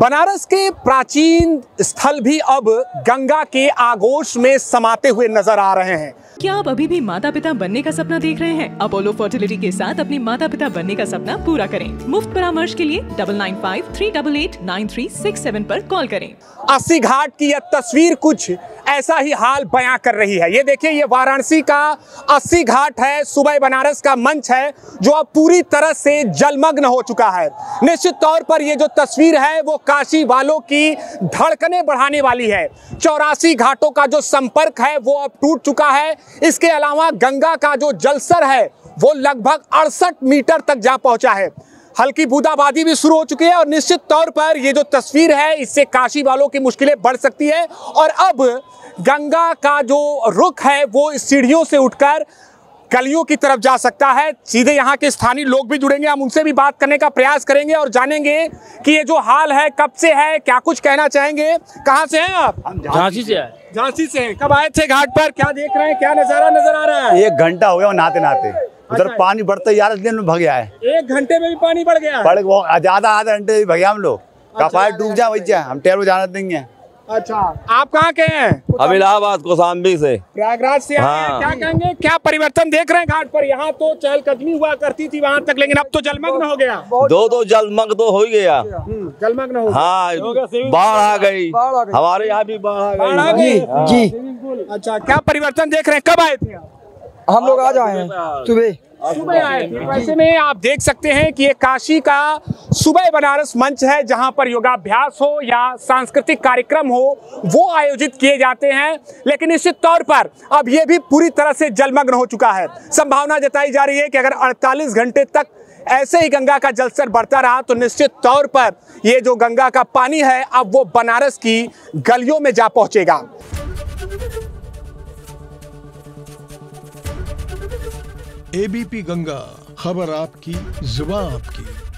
बनारस के प्राचीन स्थल भी अब गंगा के आगोश में समाते हुए नजर आ रहे हैं। क्या आप अभी भी माता पिता बनने का सपना देख रहे हैं? अपोलो फर्टिलिटी के साथ अपने माता पिता बनने का सपना पूरा करें। मुफ्त परामर्श के लिए 9953889367 पर कॉल करें। अस्सी घाट की यह तस्वीर कुछ ऐसा ही हाल बयां कर रही है। ये देखिए, ये वाराणसी का अस्सी घाट है, सुबह बनारस का मंच है जो अब पूरी तरह से जलमग्न हो चुका है। निश्चित तौर पर ये जो तस्वीर है वो काशी वालों की धड़कनें बढ़ाने वाली है। 84 घाटों का जो संपर्क है वो अब टूट चुका है। इसके अलावा गंगा का जो जलस्तर है वो लगभग 68 मीटर तक जा पहुंचा है। हल्की बूंदाबांदी भी शुरू हो चुकी है और निश्चित तौर पर ये जो तस्वीर है इससे काशी वालों की मुश्किलें बढ़ सकती है। और अब गंगा का जो रुख है वो इस सीढ़ियों से उठकर गलियों की तरफ जा सकता है। सीधे यहाँ के स्थानीय लोग भी जुड़ेंगे, हम उनसे भी बात करने का प्रयास करेंगे और जानेंगे कि ये जो हाल है कब से है, क्या कुछ कहना चाहेंगे। कहाँ से हैं आप? झांसी से आए। झांसी से हैं। कब आए थे घाट पर? क्या देख रहे हैं, क्या नजारा नजर आ रहा है? 1 घंटा हो गया नहाते नहाते, उधर पानी बढ़ता यार दिन भग गया है। 1 घंटे में भी पानी बढ़ गया? ज्यादा आधा घंटे भी भगया हम लोग। कपाट डूब जाए वही जाए, हम टहल जाना देंगे। अच्छा, आप कहाँ के हैं? हम इलाहाबाद कौशाम्बी से, प्रयागराज से आए हैं। हाँ। क्या कहेंगे, क्या परिवर्तन देख रहे हैं घाट पर? यहाँ तो चहलकदमी हुआ करती थी वहाँ तक, लेकिन अब तो जलमग्न हो गया। दो जलमग्न तो हो ही गया। जलमग्न हो गया। हाँ, बाढ़ आ गई, हमारे यहाँ भी बाढ़ आ गई। जी। अच्छा, क्या परिवर्तन देख रहे हैं? कब आए थे आप? हम लोग आज आए हैं सुबह आए थे। वैसे में आप देख सकते हैं कि ये काशी का सुबह बनारस मंच है जहां पर योगाभ्यास हो या सांस्कृतिक कार्यक्रम हो वो आयोजित किए जाते हैं, लेकिन निश्चित तौर पर अब ये भी पूरी तरह से जलमग्न हो चुका है। संभावना जताई जा रही है कि अगर 48 घंटे तक ऐसे ही गंगा का जलस्तर बढ़ता रहा तो निश्चित तौर पर ये जो गंगा का पानी है अब वो बनारस की गलियों में जा पहुंचेगा। एबीपी गंगा, खबर आपकी, जुबान आपकी।